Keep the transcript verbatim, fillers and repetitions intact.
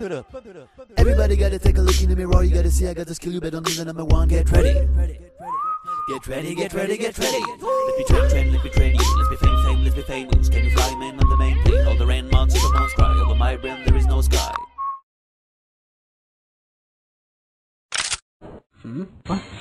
Everybody gotta take a look in the mirror. You gotta see I got the skill. You better need the number one. Get ready. Get ready, get ready, get ready. Let me train, train, let me train you. Let's be fame, fame, let's be famous. Can you fly, man, on the main plane? All the rain, mountains, the mountains cry. Over my brain, there is no sky. Hmm? What?